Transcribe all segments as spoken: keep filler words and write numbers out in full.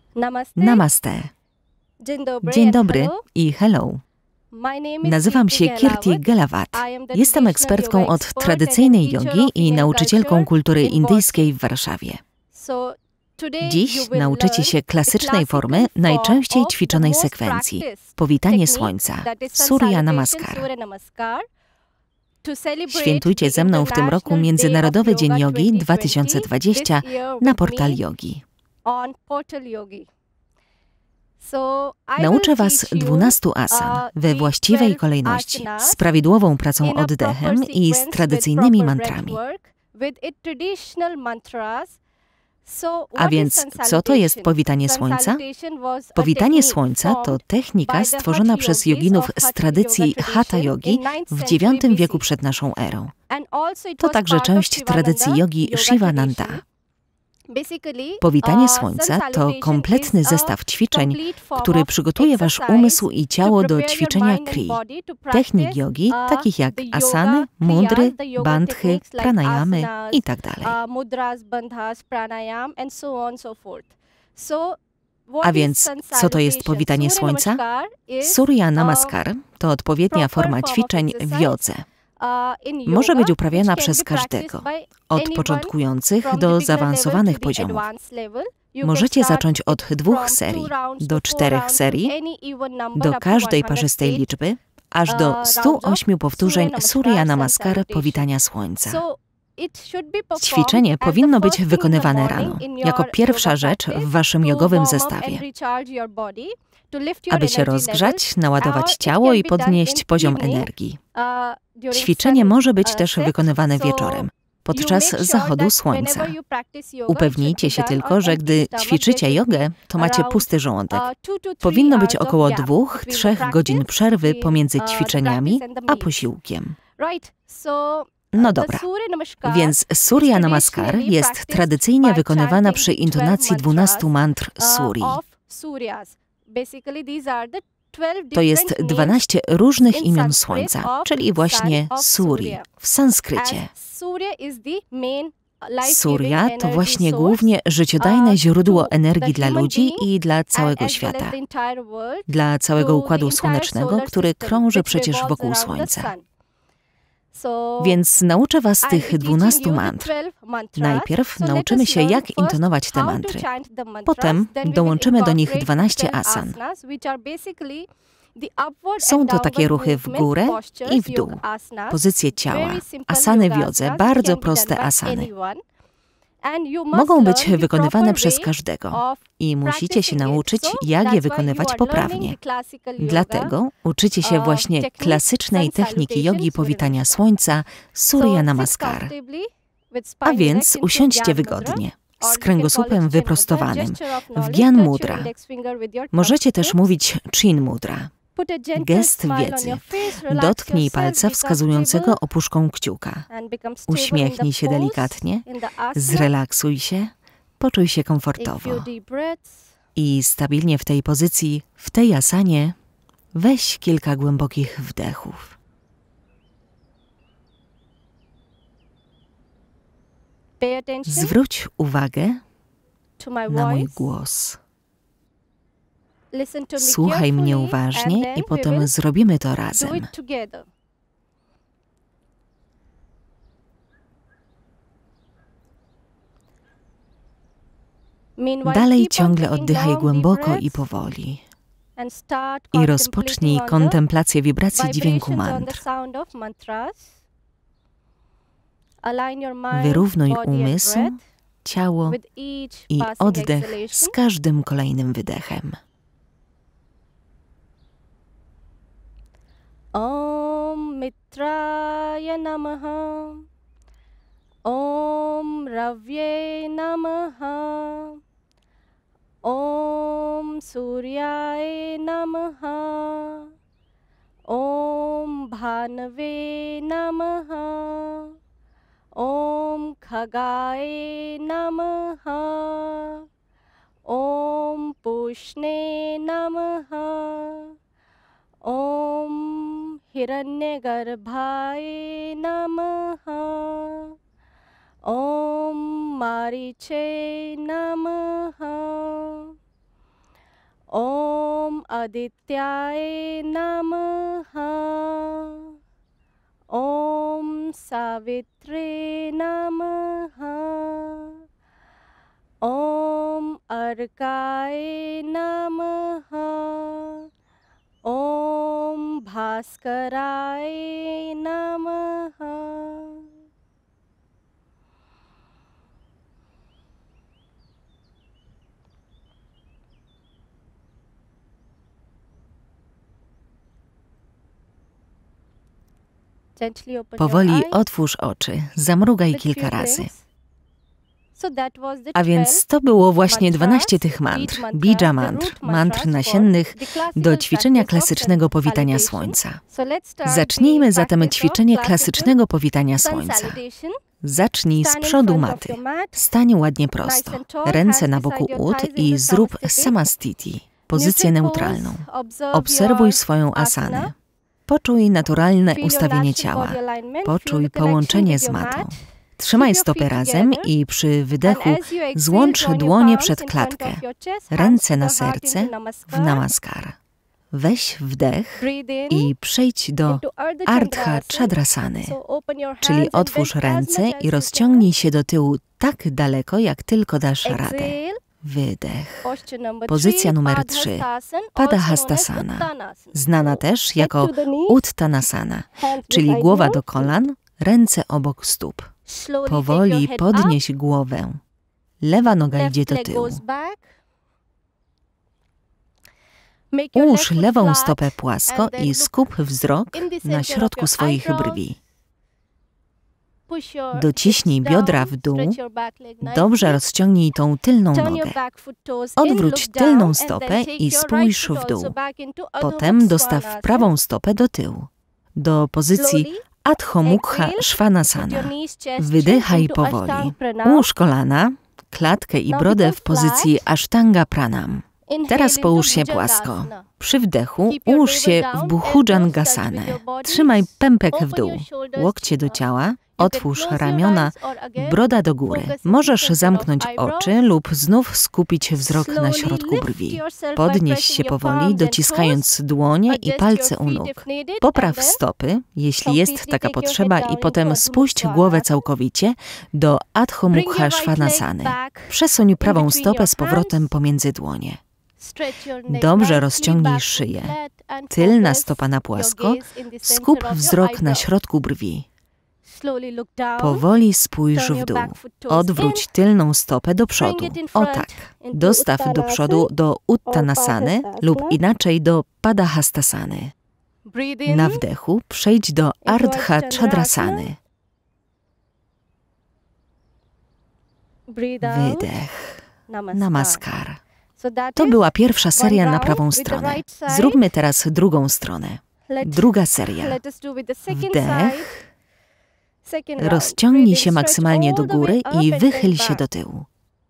Namaste. Namaste. Dzień dobry, Dzień and dobry hello. i hello. My name is Nazywam się Kirti Gelawat. Jestem ekspertką od tradycyjnej jogi i nauczycielką kultury indyjskiej w Warszawie. So, today Dziś you will nauczycie learn się the klasycznej classical formy form najczęściej of the ćwiczonej most sekwencji practiced – powitanie technique, słońca, that is sun Surya salutation, Namaskar. Surya Namaskar. To celebrate Świętujcie the ze mną w tym roku International Międzynarodowy Day of Dzień Yoga Jogi dwa tysiące dwudziesty this year na with portal me Yogi. on Portal Yogi. So, I Nauczę will Was teach you, dwunastu asan uh, we the właściwej twelve kolejności, asanas z prawidłową pracą in a oddechem proper i z sequence tradycyjnymi with proper mantrami. breathwork, with its traditional mantras. So, A what is więc sun co to jest salutation? powitanie Sun słońca? salutation was a Powitanie technique słońca to formed technika by the stworzona Hatha przez yogis joginów of z Hatha tradycji yoga Hatha tradition Yogi in ninth w century dziewiątym B C. wieku przed naszą erą. And also it To was także part of część tradycji Shivananda jogi yoga Shivananda. tradition. Basically, Powitanie uh, sun słońca to salutation kompletny is a zestaw ćwiczeń, complete form który of przygotuje Wasz exercise umysł i to ciało do prepare your ćwiczenia mind and kri, body to technik practice, jogi, uh, takich jak the yoga asany, kriyas, mudry, the yoga bandhy, techniques like pranayamy asanas, i tak dalej. uh, mudras, bandhas, pranayam, and so on so forth. So, what A is więc sun co to jest salutation? powitanie Surya słońca? Namaskar is, Surya uh, Namaskar to odpowiednia proper forma form of ćwiczeń w exercise, jodze. uh, in Może yoga, być uprawiana which can przez be practiced każdego, by od anyone początkujących from the do beginner level zaawansowanych to the poziomów. advanced level. You can Możecie start zacząć od dwóch from serii, two rounds do to four czterech rounds, serii, any even number do up to każdej one hundred parzystej eight, liczby, aż uh, do rounds stu of ośmiu powtórzeń Surya Surya Namaskar, sun Namaskar salutation. powitania słońca. So, it should be performed Ćwiczenie as the powinno first być thing in the wykonywane morning rano, in jako your pierwsza yoga rzecz practice w Waszym to jogowym warm up and zestawie, recharge your body, to lift your aby się energy rozgrzać, levels, naładować or it ciało can i be done podnieść in poziom evening, energii. uh, during Ćwiczenie sun, może być uh, też set. wykonywane So, wieczorem, you podczas make sure zachodu that słońca. whenever you practice yoga, it should Upewnijcie be się done tylko, on że empty gdy stomach. ćwiczycie There should jogę, be to macie around, pusty żołądek. uh, two to three Powinno być hours of około gap dwóch, between the trzech godzin practice, przerwy between, pomiędzy uh, the ćwiczeniami practice and the a meals. posiłkiem. Right. So, No uh, the dobra, Surya Namaskar więc is Surya Namaskar traditionally jest practiced tradycyjnie by wykonywana chanting przy twelve intonacji dwunastu mantras, mantr uh, Suri. of Suryas. Basically, these are the twelve To jest different names dwanaście różnych in imion Sanskrit słońca, of czyli właśnie sun of Suri Surya. w sanskrycie. As Surya is the main life-giving Surya to energy właśnie source, głównie życiodajne uh, źródło to energii the dla human ludzi being i dla and całego as well as świata, the entire world, dla całego to the Układu entire Słonecznego, solar który system, krąży which przecież revolves wokół around the Słońca. sun. So, Więc nauczę Was I'll be tych teaching dwunastu you the mantr. twelve mantras. Najpierw So let nauczymy us się, learn jak first intonować te how to mantry. chant the mantras, Potem then we will dołączymy do nich incorporate dwanaście twelve asan. asanas, which are basically the upward Są and to takie downward ruchy w movement górę postures, i w dół, yoga asanas, pozycje ciała, very simple asany yoga w jodze, asanas, bardzo can be proste done by asany. anyone. And you must Mogą być learn the wykonywane proper przez way każdego of i musicie się practicing it. nauczyć, So, jak that's je why wykonywać you are learning poprawnie. the classical yoga, Dlatego uczycie się uh, właśnie technique, klasycznej sun techniki salutation, jogi Surya powitania Namaskar. słońca, So, Surya sit Namaskar. comfortably with A spine więc erect into usiądźcie Gyan Mudra, wygodnie, or z you can call kręgosłupem it Chin Mudra, wyprostowanym, gesture of w knowledge, Gyan touch your Mudra. index finger with your Możecie thumbs też tips. mówić Chin Mudra. Put a gentle Gest smile on wiedzy. your face, relax Dotknij yourself, palca be wskazującego comfortable opuszką kciuka. and become stable in Uśmiechnij the się pose, delikatnie, in the asana. zrelaksuj się, poczuj się Take komfortowo. few deep breaths. I stabilnie w tej pozycji, w tej asanie, weź kilka głębokich wdechów. Pay attention Zwróć uwagę to my na mój voice. głos. Listen to me Słuchaj mnie carefully, uważnie and then i we potem will zrobimy to do razem. it together. Meanwhile, Dalej keep on ciągle taking oddychaj long, deep głęboko i breaths powoli. and start I rozpocznij contemplating on the kontemplację wibracji dźwięku vibrations on the mantr. sound of mantras. Align your mind, Wyrównuj body and umysł, breath ciało with each i passing oddech z exhalation. każdym kolejnym wydechem. Om Mitraya Namaha. Om Ravye Namaha. Om Suryaya Namaha. Om Bhanave Namaha. Om Khagaye Namaha. Om Pushne Namaha. Om Hiranyagarbhaye Namaha. Om Mariche Namaha. Adityaye Namaha. Om Savitre Namaha. Om Arkaye Namaha. Om Bhaskaraye Namaha. Powoli otwórz oczy, zamrugaj kilka razy. A więc to było właśnie dwanaście tych mantr, bija mantr, mantr nasiennych do ćwiczenia klasycznego powitania słońca. Zacznijmy zatem ćwiczenie klasycznego powitania słońca. Zacznij z przodu maty. Stań ładnie prosto, ręce na boku ud i zrób samastiti, pozycję neutralną. Obserwuj swoją asanę. Poczuj naturalne ustawienie ciała. Poczuj połączenie z matą. Trzymaj stopy razem i przy wydechu złącz dłonie przed klatkę, ręce na serce w namaskar. Weź wdech i przejdź do Ardha Chadrasany, czyli otwórz ręce i rozciągnij się do tyłu tak daleko, jak tylko dasz radę. Wydech. Pozycja numer trzy. Padahastasana, znana też jako Uttanasana, czyli głowa do kolan, ręce obok stóp. Powoli podnieś głowę. Lewa noga idzie do tyłu. Ułóż lewą stopę płasko i skup wzrok na środku swoich brwi. Dociśnij biodra w dół, dobrze rozciągnij tą tylną nogę. Odwróć tylną stopę i spójrz w dół. Potem dostaw prawą stopę do tyłu, do pozycji Adho Mukha Svanasana. Wydychaj powoli. Ułóż kolana, klatkę i brodę w pozycji Ashtanga Pranam. Teraz połóż się płasko. Przy wdechu ułóż się w Bhujangasanę. Trzymaj pępek w dół, łokcie do ciała, otwórz ramiona, broda do góry. Możesz zamknąć oczy lub znów skupić wzrok na środku brwi. Podnieś się powoli, dociskając dłonie i palce u nóg. Popraw stopy, jeśli jest taka potrzeba, i potem spuść głowę całkowicie do Adho Mukha Svanasany. Przesuń prawą stopę z powrotem pomiędzy dłonie. Dobrze rozciągnij szyję. Tylna stopa na płasko, skup wzrok na środku brwi. Powoli spójrz w dół. Odwróć tylną stopę do przodu. O tak. Dostaw do przodu do Uttanasany lub inaczej do Padahastasany. Na wdechu przejdź do Ardha Chadrasany. Wydech. Namaskar. To była pierwsza seria na prawą stronę. Zróbmy teraz drugą stronę. Druga seria. Wdech. Rozciągnij się maksymalnie do góry i wychyl się do tyłu.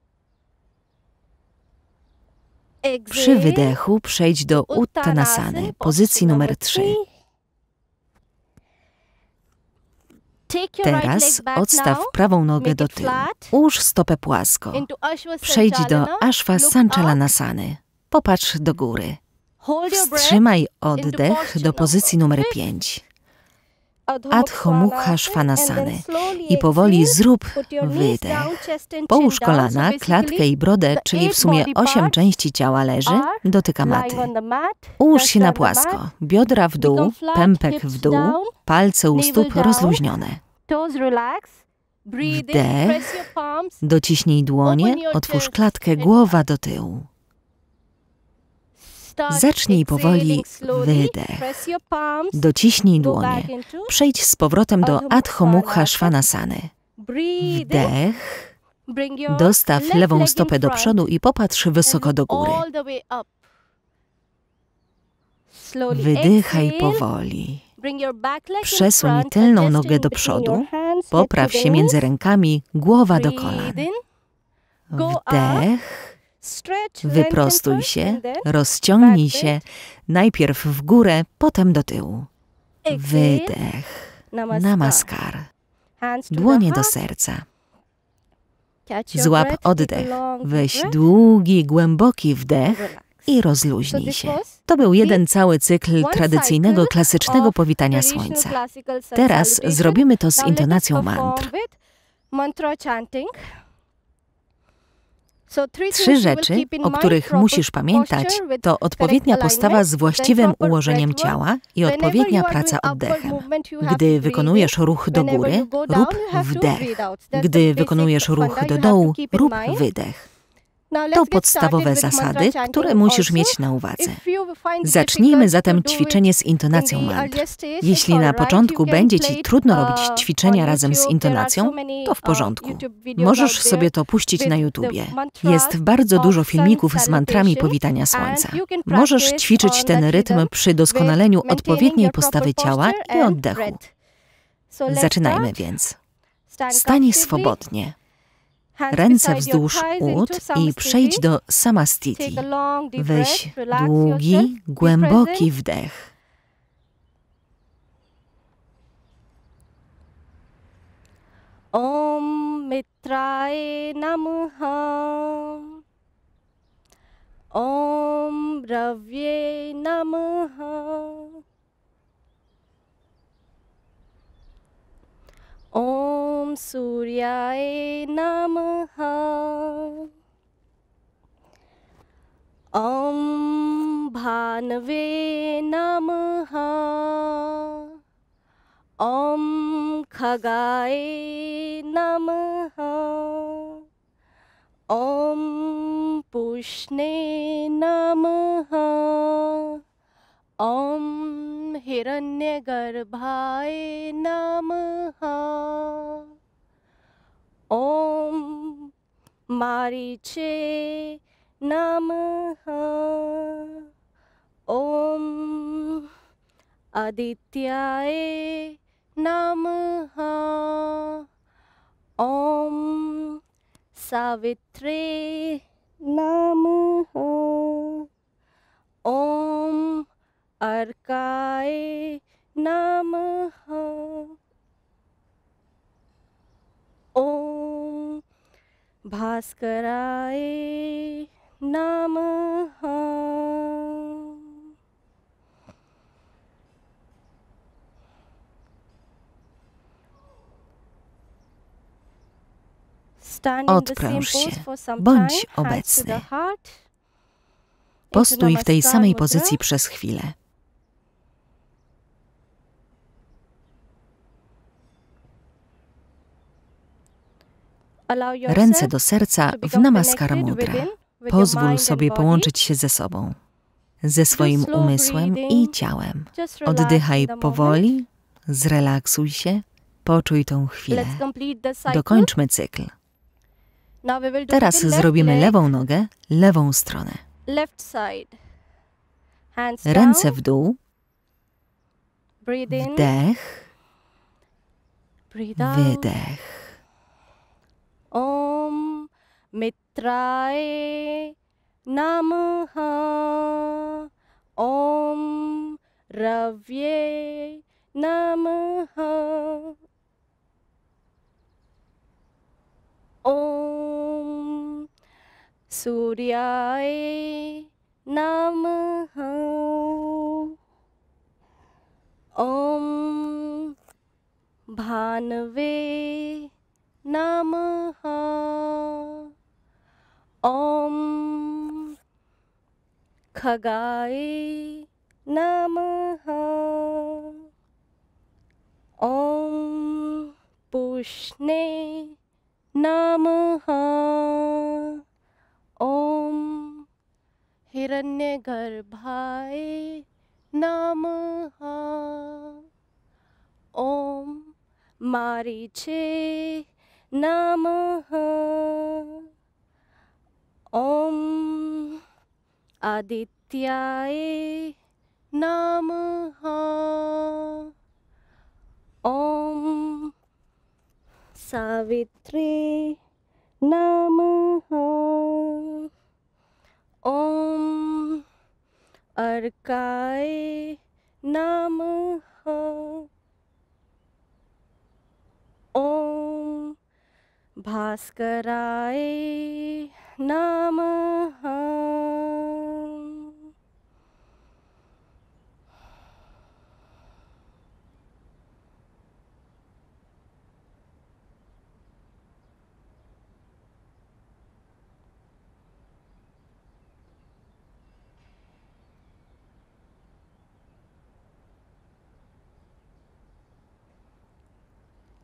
Przy wydechu przejdź do Uttanasany, pozycji numer trzy. Teraz odstaw prawą nogę do tyłu. Ułóż stopę płasko. Przejdź do Ashvasanchalanasany. Popatrz do góry. Wstrzymaj oddech do pozycji numer pięć. Adho Mukha Svanasany i powoli zrób wydech. Połóż kolana, klatkę i brodę, czyli w sumie osiem części ciała leży, dotyka maty. Ułóż się na płasko, biodra w dół, pępek w dół, palce u stóp rozluźnione. Wdech, dociśnij dłonie, otwórz klatkę, głowa do tyłu. Zacznij powoli wydech. Dociśnij dłonie. Przejdź z powrotem do Adho Mukha Svanasany. Wdech. Dostaw lewą stopę do przodu i popatrz wysoko do góry. Wydychaj powoli. Przesuń tylną nogę do przodu. Popraw się między rękami, głowa do kolan. Wdech. Wyprostuj się, rozciągnij się, najpierw w górę, potem do tyłu. Wydech. Namaskar. Dłonie do serca. Złap oddech. Weź długi, głęboki wdech i rozluźnij się. To był jeden cały cykl tradycyjnego, klasycznego powitania słońca. Teraz zrobimy to z intonacją mantr. Trzy rzeczy, o których musisz pamiętać, to odpowiednia postawa z właściwym ułożeniem ciała i odpowiednia praca oddechem. Gdy wykonujesz ruch do góry, rób wdech. Gdy wykonujesz ruch do dołu, rób wydech. To podstawowe zasady, które musisz mieć na uwadze. Zacznijmy zatem ćwiczenie z intonacją mantr. Jeśli na początku będzie Ci trudno robić ćwiczenia razem z intonacją, to w porządku. Możesz sobie to puścić na YouTubie. Jest bardzo dużo filmików z mantrami powitania słońca. Możesz ćwiczyć ten rytm przy doskonaleniu odpowiedniej postawy ciała i oddechu. Zaczynajmy więc. Stań swobodnie. Ręce wzdłuż ud i przejdź do samastiti. Weź długi, głęboki wdech. Om Mitraye Namaha. Om Ravye Namaha. Om Suryaye Namaha. Om Bhanave Namaha. Om Khagaye Namaha. Om Pushne Namaha. Om Hiranyagarbhaye Namaha. Om Mariche Namaha. Om Adityaye Namaha. Om Savitre Namaha. Om Arkaye Namaha. Om Bhaskaraye Namaha. Odpręż się, bądź obecny. Postój w tej samej pozycji przez chwilę. Ręce do serca w Namaskara Mudra. Pozwól sobie połączyć się ze sobą, ze swoim umysłem i ciałem. Oddychaj powoli, zrelaksuj się, poczuj tą chwilę. Dokończmy cykl. Teraz zrobimy lewą nogę, lewą stronę. Ręce w dół. Wdech. Wydech. Om Mitraye Namaha. Om Ravye Namaha. Om Suryaye Namaha. Om Bhanave Namaha. Om Khagaye Namaha. Om Pushne Namaha. Om Hiranyagarbhaye Namaha. Om Mariche Namaha. Om Adityaye Namaha. Om Savitre Namaha. Om Arkaye Namaha. Om Bhaskaraye Namaha.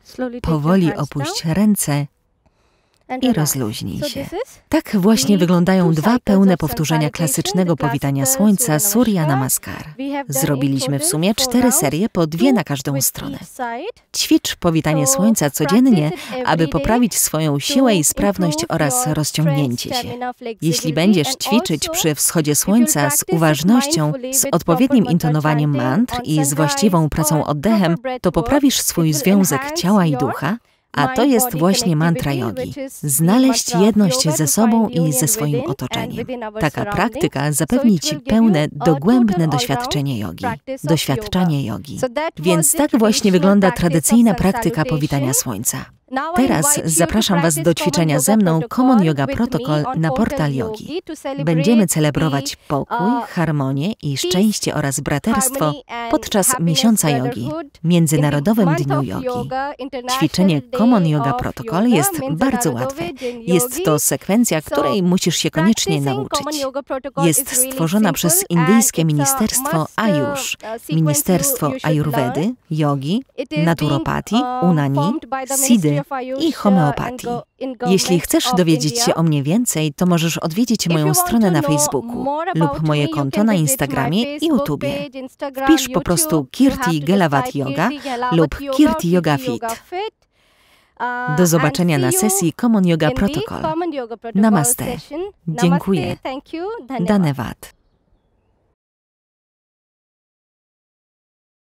Powoli opuść ręce i rozluźnij się. Tak właśnie wyglądają dwa pełne powtórzenia klasycznego powitania słońca Surya Namaskar. Zrobiliśmy w sumie cztery serie, po dwie na każdą stronę. Ćwicz powitanie słońca codziennie, aby poprawić swoją siłę i sprawność oraz rozciągnięcie się. Jeśli będziesz ćwiczyć przy wschodzie słońca z uważnością, z odpowiednim intonowaniem mantr i z właściwą pracą oddechem, to poprawisz swój związek ciała i ducha. A to jest właśnie mantra jogi. Znaleźć jedność ze sobą i ze swoim otoczeniem. Taka praktyka zapewni Ci pełne, dogłębne doświadczenie jogi. Doświadczanie jogi. Więc tak właśnie wygląda tradycyjna praktyka powitania słońca. Teraz zapraszam Was do ćwiczenia ze mną Common Yoga Protocol na Portal Yogi. Będziemy celebrować pokój, harmonię i szczęście oraz braterstwo podczas miesiąca jogi, Międzynarodowym Dniu Jogi. Ćwiczenie Common Yoga Protocol jest bardzo łatwe. Jest to sekwencja, której musisz się koniecznie nauczyć. Jest stworzona przez indyjskie ministerstwo Ayush, Ministerstwo Ayurvedy, Jogi, Naturopatii, Unani, Siddhy i homeopatii. Jeśli chcesz dowiedzieć się o mnie więcej, to możesz odwiedzić moją stronę na Facebooku lub moje konto na Instagramie i YouTubie. Wpisz po prostu Kirti Gelavat Yoga lub Kirti Yoga Fit. Do zobaczenia na sesji Common Yoga Protocol. Namaste. Dziękuję. Dhanyavad.